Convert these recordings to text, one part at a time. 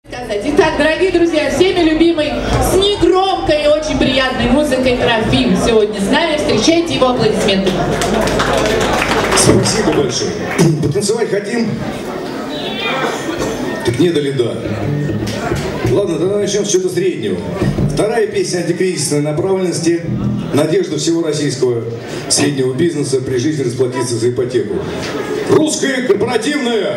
Итак, дорогие друзья, всеми любимый, с негромкой и очень приятной музыкой Трофим сегодня с нами. Встречайте его аплодисментами. Спасибо большое. Потанцевать хотим? Так не дали да. Ладно, тогда начнем с чего-то среднего. Вторая песня антикризисной направленности. Надежда всего российского среднего бизнеса при жизни расплатиться за ипотеку. Русская корпоративная.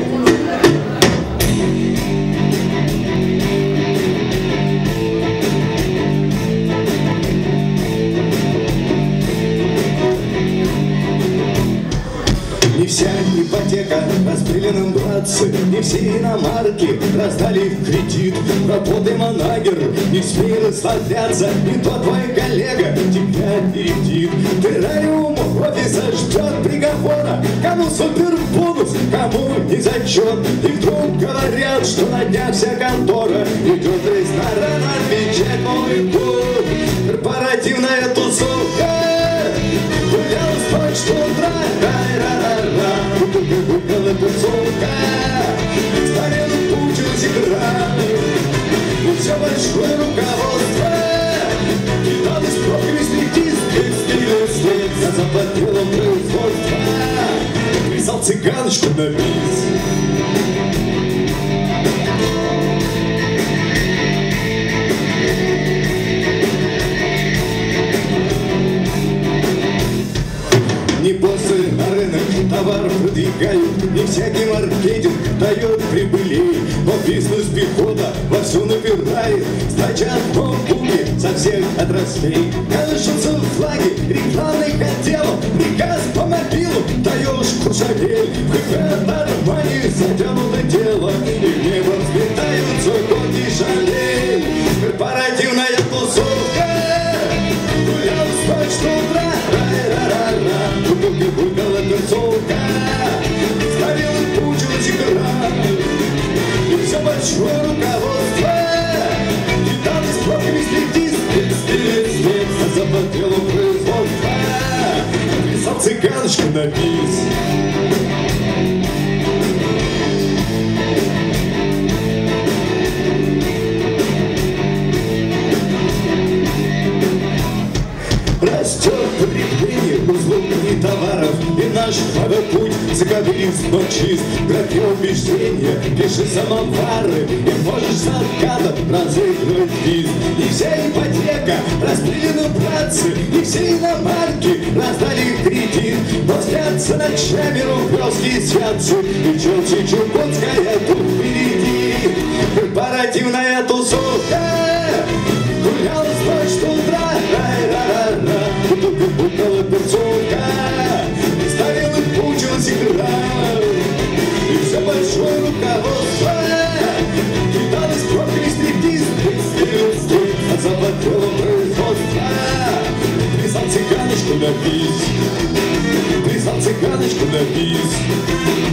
Не вся ипотека распределена, братцы, не все иномарки раздали в кредит. Работай, манагер, не смей расслабляться, не то твой коллега тебя перебдит. Террариум офиса ждет приговора, кому супербонус, кому не зачет. И вдруг говорят, что на днях вся контора идет в ресторан отмечать Новый год. Корпоративная тусовка гуляла с ночи до утра. Выгнала тусовка, старела, пучилась игра. И все большое руководство кидалось пробками стриптиз, стиль, за заплатило производство. Писал цыганочку на бис. Не боссы на рынок товар продвигают, не всякий маркетинг дает прибыли, но бизнес пехота вовсю напирает, сдача ноутбуки со всех отраслей. Колышутся флаги рекламных отделов, приказ по мобилу, даешь курсовель, в ХП Армани затянуто дело, и в небо взлетаются горки шалей. Корпоративная тусовка гуляла с ночи до утра. Выгнала тусовка, старела, пучилась игра. И все большое руководство кидалось пробками стриптиз, а заплатило производство. Писал цыганочку на бис. Растет потребление узлов и товаров, и наш путь закадрист, но чист. В графе убеждения пиши самовары, и можешь с откатом разыгрывать виз. И вся ипотека распределена, братцы, и все иномарки раздали кредит. Но спятся ночами рублевские святцы, и Челси Чукотская тут впереди. Корпоративная тусовка гуляла с ночи до утра. Выгнала тусовка, старела, пучилась игра. И все большое руководство кидалось пробками стриптиз, а заплатило производство. Писал цыганочку на бис, писал цыганочку на бис.